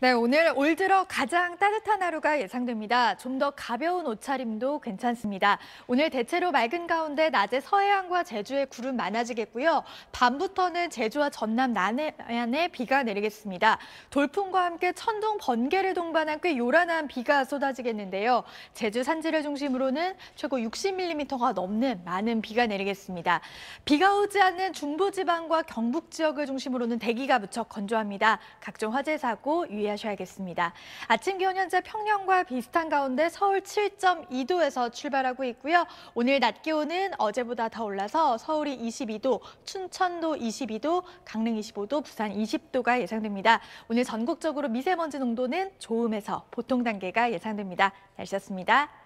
네, 오늘 올 들어 가장 따뜻한 하루가 예상됩니다. 좀 더 가벼운 옷차림도 괜찮습니다. 오늘 대체로 맑은 가운데 낮에 서해안과 제주에 구름 많아지겠고요. 밤부터는 제주와 전남 남해안에 비가 내리겠습니다. 돌풍과 함께 천둥, 번개를 동반한 꽤 요란한 비가 쏟아지겠는데요. 제주 산지를 중심으로는 최고 60mm가 넘는 많은 비가 내리겠습니다. 비가 오지 않는 중부지방과 경북 지역을 중심으로는 대기가 무척 건조합니다. 각종 화재 사고 유의하셔야겠습니다. 아침 기온 현재 평년과 비슷한 가운데 서울 7.2도에서 출발하고 있고요. 오늘 낮 기온은 어제보다 더 올라서 서울이 22도, 춘천도 22도, 강릉 25도, 부산 20도가 예상됩니다. 오늘 전국적으로 미세먼지 농도는 좋음에서 보통 단계가 예상됩니다. 날씨였습니다.